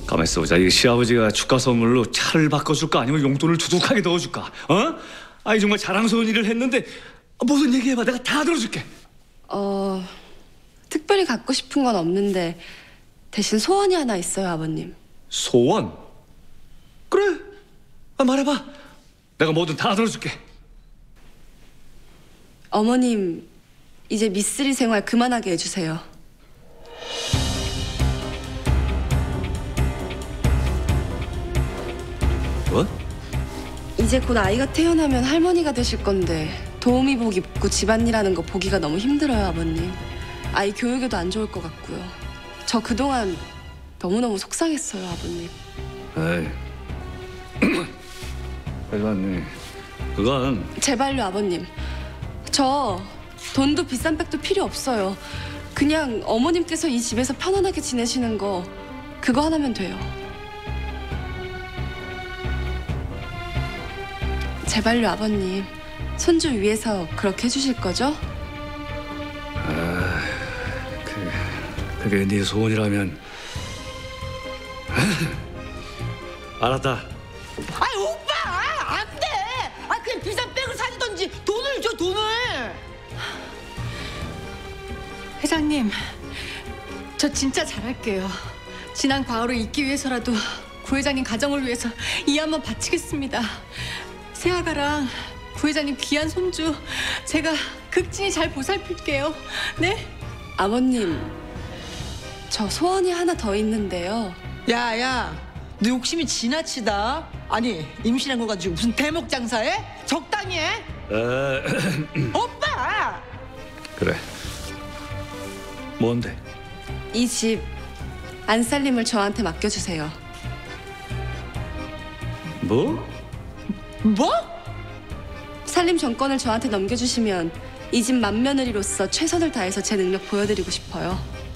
가만있어 보자. 이 시아버지가 축하 선물로 차를 바꿔줄까 아니면 용돈을 두둑하게 넣어줄까? 어? 아이 정말 자랑스러운 일을 했는데 뭐든 얘기해봐. 내가 다 들어줄게. 특별히 갖고 싶은 건 없는데 대신 소원이 하나 있어요, 아버님. 소원? 그래. 말해봐. 내가 뭐든 다 들어줄게. 어머님, 이제 미쓰리 생활 그만하게 해주세요. 뭐? 이제 곧 아이가 태어나면 할머니가 되실 건데 도우미 복 입고 집안일하는 거 보기가 너무 힘들어요, 아버님. 아이 교육에도 안 좋을 것 같고요. 저 그동안 너무너무 속상했어요, 아버님. 에이. 그건 제발요, 아버님. 저 돈도 비싼 백도 필요 없어요. 그냥 어머님께서 이 집에서 편안하게 지내시는 거 그거 하나면 돼요. 제발요, 아버님. 손주 위해서 그렇게 해주실 거죠? 그게 네 소원이라면 알았다. 아이 오빠 안 돼. 그냥 비싼 백을 사주던지 돈을 줘 돈을. 회장님, 저 진짜 잘할게요. 지난 과오를 잊기 위해서라도 부회장님 가정을 위해서 이 한번 바치겠습니다. 새아가랑 부회장님 귀한 손주 제가 극진히 잘 보살필게요. 네? 아버님, 저 소원이 하나 더 있는데요. 야야, 너 욕심이 지나치다. 아니 임신한 거 가지고 무슨 대목 장사해? 적당히 해. 오빠. 그래. 뭔데? 이 집 안살림을 저한테 맡겨주세요. 뭐? 뭐? 살림 정권을 저한테 넘겨주시면 이 집 맏며느리로서 최선을 다해서 제 능력 보여드리고 싶어요.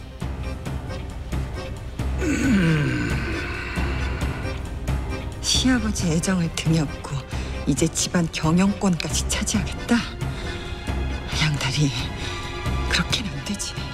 시아버지 애정을 등에 업고 이제 집안 경영권까지 차지하겠다. 양다리, 그렇게는 안 되지.